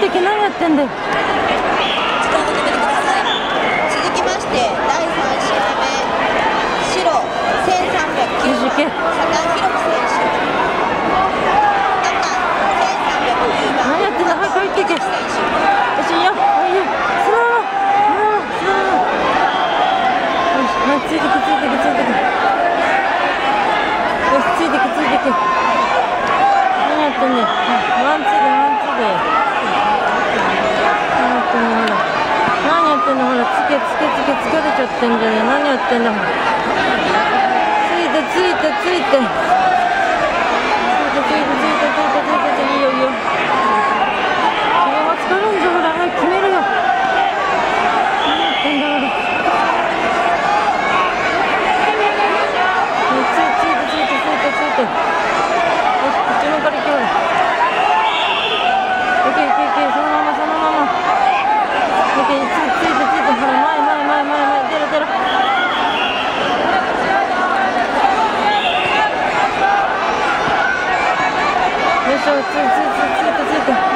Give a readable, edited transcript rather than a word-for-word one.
ってけ、何やってんだよ。 時間を止めてください。続きまして第3試合目、白1309番佐田博樹選手、赤1310番何やってんだ、早く入ってけ。よし、いいよ、いいよ、そのまま、そのまま。よし、ついてけ、ついてけ、ついてけ。よし、ついてけ、ついてけ。何やってんだよ。ワンツーで、ワンツーで。何やってんだ、ほら。何やってんだ、ほら、つけ、疲れちゃってんじゃんよ。何やってんだ、ほら。ついて、いいよ、いいよ。そのまま疲れんぞ、ほら、早く決めるよ。何やってんだ、ほら。ついて。よし、こっちのから行けよ。いけ、そのまま。いけ、ついて、ほら、前、出ろ。よいしょ、ついて。